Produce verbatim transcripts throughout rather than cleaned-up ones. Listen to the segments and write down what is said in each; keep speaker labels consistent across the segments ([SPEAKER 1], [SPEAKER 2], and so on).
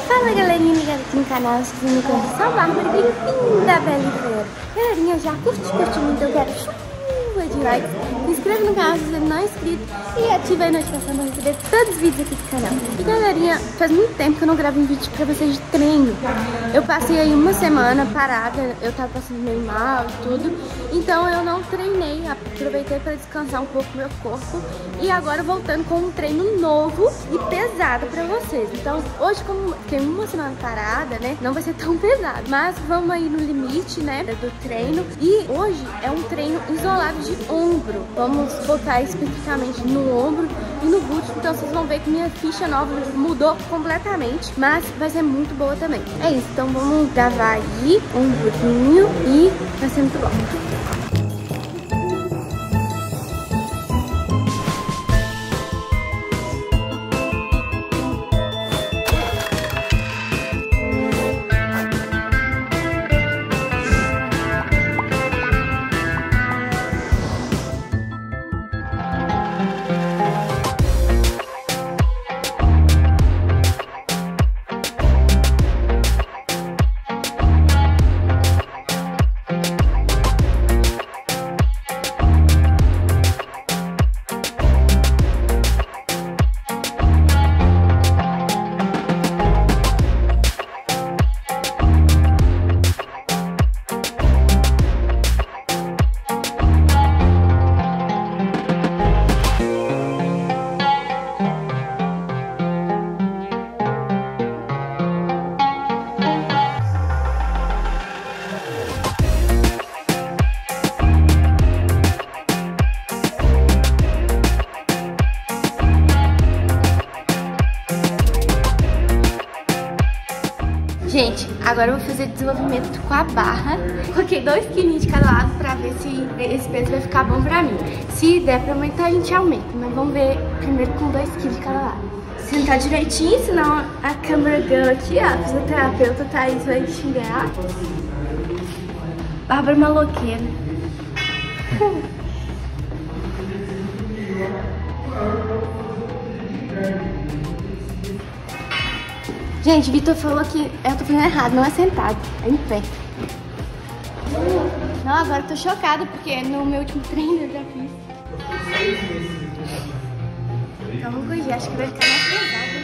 [SPEAKER 1] Fala galerinha ligada aqui no canal, eu sou no canto São Bárbara, bem-vinda a Bela e Feira. Galerinha, já curte, curte muito, eu quero chuva de likes. Se inscreve no canal se você não é inscrito e ativa a notificação para receber todos os vídeos aqui do canal. E galerinha, faz muito tempo que eu não gravo um vídeo pra vocês de treino. Eu passei aí uma semana parada, eu tava passando meio mal e tudo, então eu não treinei, aproveitei para descansar um pouco meu corpo e agora voltando com um treino novo e pesado pra vocês. Então hoje, como fiquei uma semana parada, né, não vai ser tão pesado, mas vamos aí no limite, né, do treino. E hoje é um treino isolado de ombro. Vamos focar especificamente no ombro e no glúteo, então vocês vão ver que minha ficha nova mudou completamente, mas vai ser muito boa também. É isso, então vamos gravar aí um pouquinho e vai ser muito bom. Gente, agora eu vou fazer desenvolvimento com a barra. Coloquei dois quilinhos de cada lado pra ver se esse peso vai ficar bom pra mim. Se der pra aumentar, a gente aumenta. Mas vamos ver primeiro com dois quilos de cada lado. Sentar direitinho, senão a câmera girl aqui, ó, a fisioterapeuta Thaís vai xingar. Bárbara maloqueira. Gente, Vitor falou que eu tô fazendo errado, não é sentado, é em pé. Não, agora eu tô chocada, porque no meu último treino eu já fiz. Então vamos corrigir, acho que vai ficar mais pesado.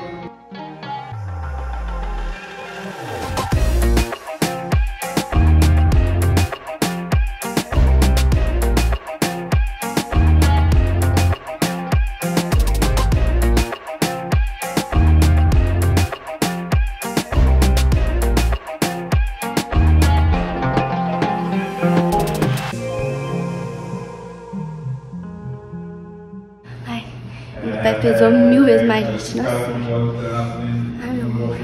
[SPEAKER 1] Meu pé pesou mil vezes mais, gente. Nossa. Ai, meu amor.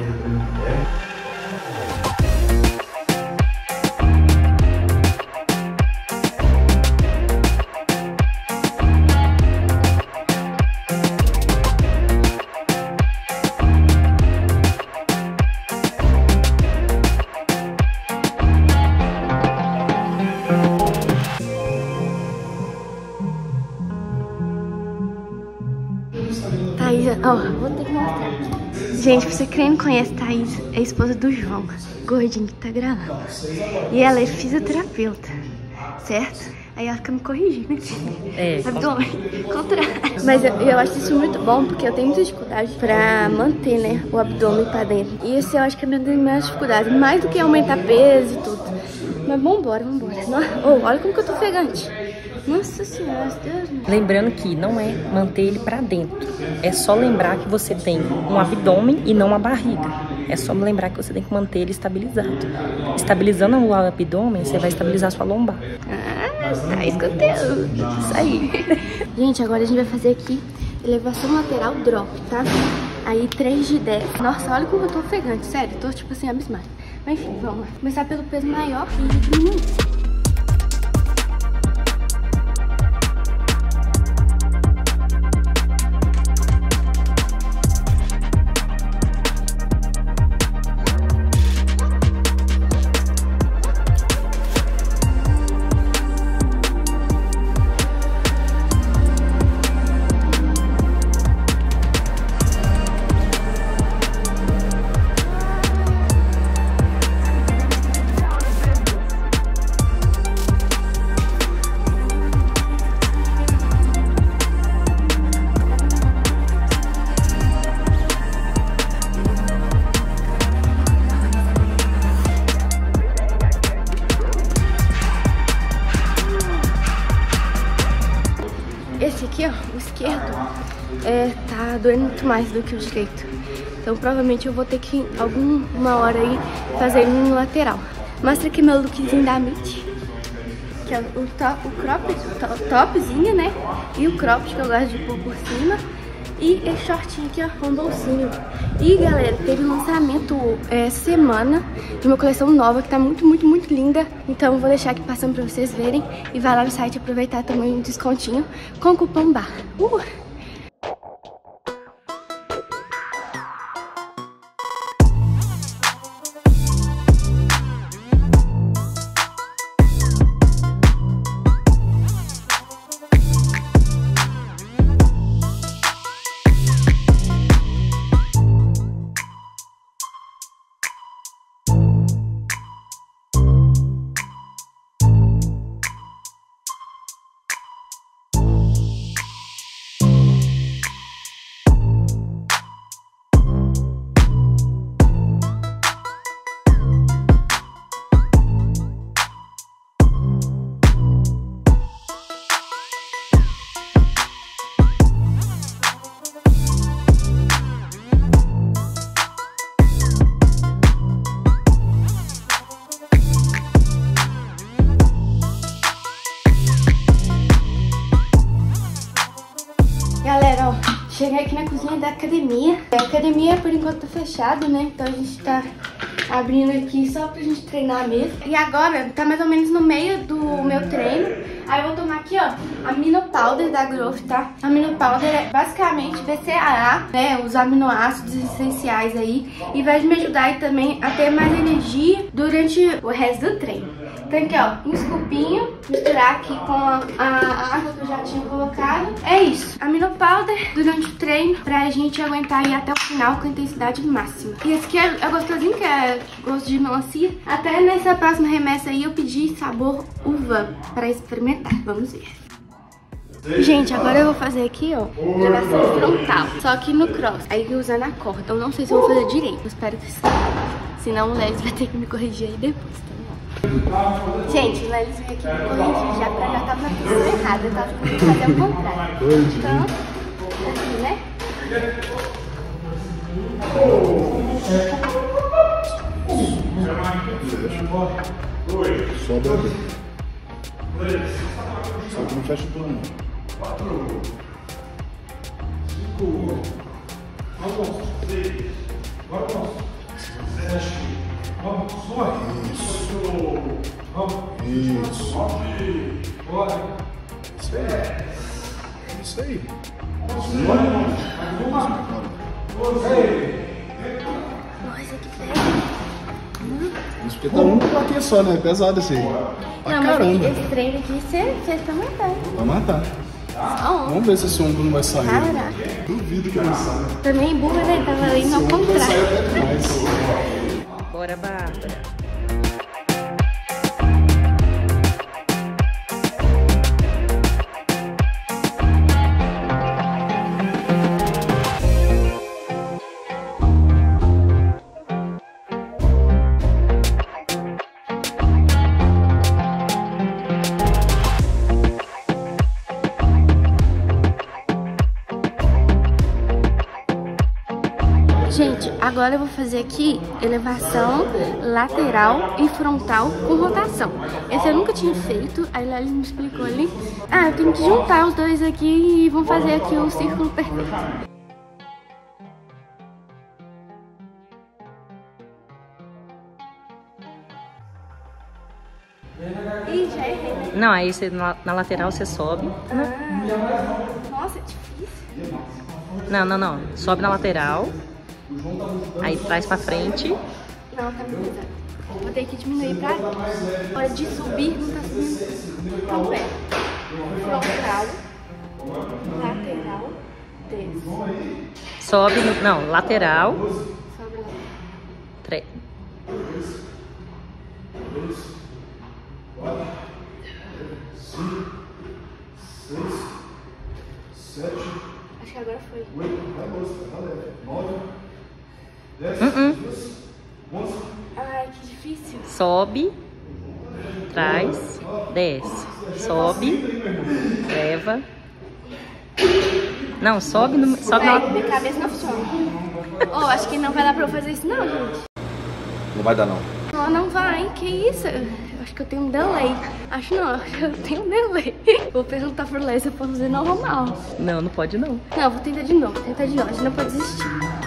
[SPEAKER 1] Thaís, ó, oh, vou ter que mostrar aqui. Gente, pra você que não conhece, Thaís é a esposa do João, gordinho que tá gravando. E ela é fisioterapeuta, certo? Aí ela fica me corrigindo aqui. É. Abdômen, contrário. Mas eu, eu acho isso muito bom, porque eu tenho muita dificuldade pra manter, né, o abdômen pra dentro. E isso eu acho que é a minha maior dificuldade, mais do que aumentar peso e tudo. Mas vambora, vambora. Oh, olha como que eu tô ofegante. Nossa senhora, Deus.
[SPEAKER 2] Lembrando que não é manter ele pra dentro. É só lembrar que você tem um abdômen e não uma barriga. É só lembrar que você tem que manter ele estabilizado. Estabilizando o abdômen, você vai estabilizar a sua lombar.
[SPEAKER 1] Ah, tá escutando. Isso aí. Gente, agora a gente vai fazer aqui elevação lateral drop, tá? Aí três de dez. Nossa, olha como eu tô ofegante, sério. Tô tipo assim, abismado. Mas enfim, vamos lá. Começar pelo peso maior e diminuir. tá doendo muito mais do que o direito. Então provavelmente eu vou ter que alguma hora aí fazer no lateral. Mostra aqui meu lookzinho da Meet, que é o, top, o crop, o topzinho, né? E o cropped que eu gosto de pôr por cima. E esse shortinho aqui, ó, com bolsinho. E galera, teve lançamento essa semana de uma coleção nova que tá muito, muito, muito linda. Então eu vou deixar aqui passando pra vocês verem. E vai lá no site aproveitar também um descontinho com o cupom B A R. Uh! Galera, ó, cheguei aqui na cozinha da academia. A academia por enquanto tá fechada, né? Então a gente tá abrindo aqui só pra gente treinar mesmo. E agora tá mais ou menos no meio do meu treino. Aí eu vou tomar aqui, ó, a Amino Powder da Growth, tá? A Amino Powder é basicamente B C A A, né? Os aminoácidos essenciais aí. E vai me ajudar aí também a ter mais energia durante o resto do treino. Então aqui, ó, um scoopinho, misturar aqui com a, a água que eu já tinha colocado. É isso, Amino Powder durante o treino pra gente aguentar aí até o final com a intensidade máxima. E esse aqui é, é gostosinho, que é gosto de melancia. Até nessa próxima remessa aí eu pedi sabor uva pra experimentar. Vamos ver. Gente, agora eu vou fazer aqui, ó, elevação frontal, só que no cross, aí usando a corda. Eu não sei se eu vou fazer direito, eu espero que sim. Senão o Lelis vai ter que me corrigir aí depois, tá? Gente, o Lelis veio aqui me corrigir já pra já tava na posição errada, eu tava tentando fazer o contrário. Então, assim, né?
[SPEAKER 3] Só bebe. Só que não fecha tudo não. Quatro. Cinco. Vamos. Seis. Vamos. Sete. Vamos. Isso. Vamos. Isso. Bora. Isso aí. Isso aí. Bora.
[SPEAKER 1] Nossa, que feio.
[SPEAKER 3] Isso porque tá um plaquinha só, né? Pesado esse aí. Pra
[SPEAKER 1] não,
[SPEAKER 3] caramba.
[SPEAKER 1] mas esse treino aqui você fez pra matar.
[SPEAKER 3] Vai matar.
[SPEAKER 1] Só um.
[SPEAKER 3] Vamos ver se esse ombro não vai sair.
[SPEAKER 1] Caraca.
[SPEAKER 3] Duvido que vai sair.
[SPEAKER 1] Também burra, né? Tava lendo ao contrário.
[SPEAKER 2] Bora, Bárbara.
[SPEAKER 1] Gente, agora eu vou fazer aqui elevação lateral e frontal com rotação. Esse eu nunca tinha feito, aí lá ele me explicou ali. Ah, eu tenho que juntar os dois aqui e vamos fazer aqui o círculo perfeito. Ih, já errei.
[SPEAKER 2] Não, aí você, na, na lateral você sobe.
[SPEAKER 1] Ah, nossa, é difícil.
[SPEAKER 2] Não, não, não. Sobe na lateral. Aí traz pra frente.
[SPEAKER 1] Não, tá muito pesado. Vou ter que diminuir pra hora de subir, não tá subindo com o pé. Frontal, lateral, desce.
[SPEAKER 2] Sobe no. Não, lateral.
[SPEAKER 1] Sobe lá.
[SPEAKER 2] Tre...
[SPEAKER 1] Acho que agora foi.
[SPEAKER 2] Uh-uh.
[SPEAKER 1] Ai, que difícil.
[SPEAKER 2] Sobe, traz, desce. Sobe, leva. Não, sobe no... Sobe
[SPEAKER 1] Véi,
[SPEAKER 2] na...
[SPEAKER 1] minha cabeça não funciona. Oh, acho que não vai dar pra eu fazer isso não, gente.
[SPEAKER 3] Não vai dar, não.
[SPEAKER 1] Não, não vai. Que isso? Eu acho que eu tenho um delay. Acho não, acho que eu tenho um delay. Vou perguntar pro Léo se eu posso fazer normal.
[SPEAKER 2] Não, não pode não.
[SPEAKER 1] Não, vou tentar de novo, vou tentar de novo. A gente não pode desistir.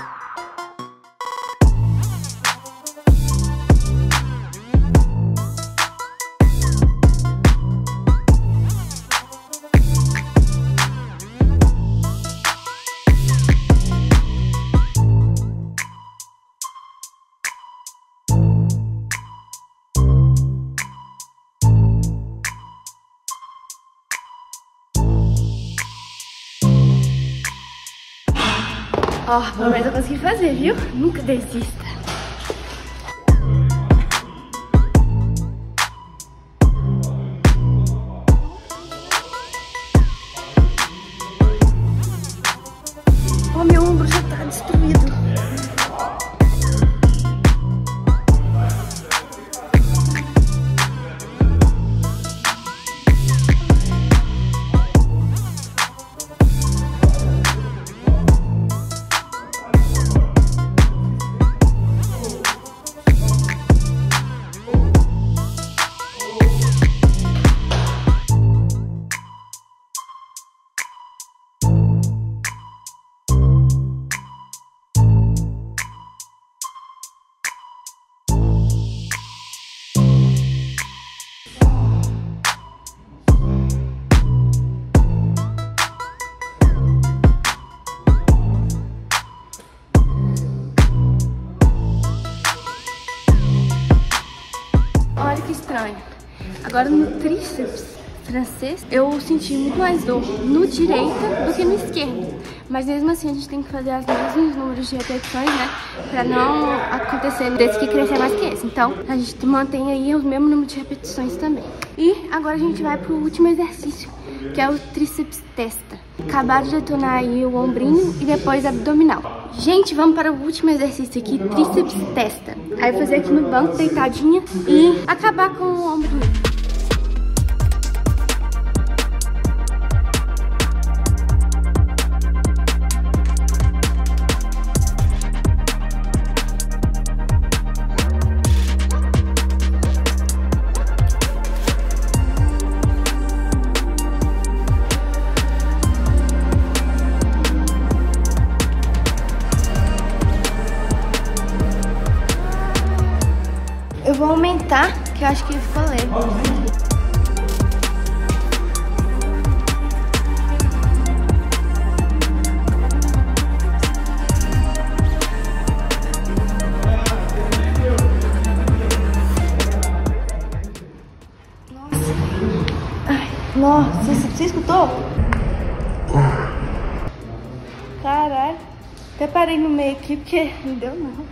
[SPEAKER 1] Ó, oh, pelo menos eu consegui fazer, viu? Nunca desista. Ó, oh, meu ombro já tá destruído. Olha que estranho. Agora no tríceps francês eu senti muito mais dor no direita do que no esquerdo. Mas mesmo assim a gente tem que fazer os mesmos números de repetições, né? Pra não acontecer desse que crescer mais que esse. Então a gente mantém aí o mesmo número de repetições também. E agora a gente vai pro último exercício, que é o tríceps testa. Acabar de detonar aí o ombrinho e depois abdominal. Gente, vamos para o último exercício aqui, tríceps testa. Aí fazer aqui no banco, deitadinha, e acabar com o ombro doído. Eu vou aumentar, que eu acho que ficou leve. Nossa. Ai, nossa, você, você escutou? Caralho. Até parei no meio aqui porque não deu não.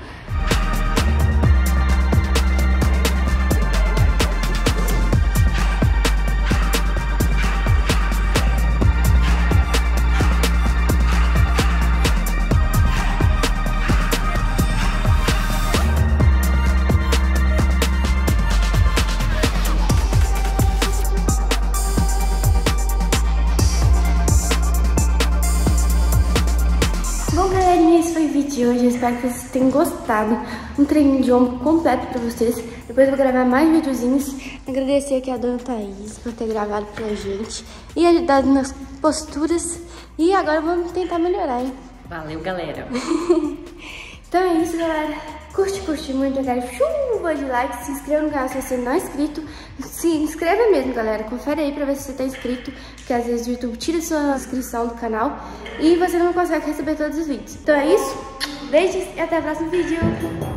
[SPEAKER 1] Bom, galerinha, esse foi o vídeo de hoje. Eu espero que vocês tenham gostado. Um treininho de ombro completo pra vocês. Depois eu vou gravar mais videozinhos. Agradecer aqui a dona Thaís por ter gravado pra gente e ajudado nas posturas. E agora vamos tentar melhorar, hein?
[SPEAKER 2] Valeu, galera.
[SPEAKER 1] Então é isso, galera. Curte, curte muito, eu quero chuva de likes. Se inscreva no canal se você não é inscrito. Se inscreva mesmo, galera. Confere aí pra ver se você tá inscrito, porque às vezes o YouTube tira sua inscrição do canal e você não consegue receber todos os vídeos. Então é isso. Beijos e até o próximo vídeo.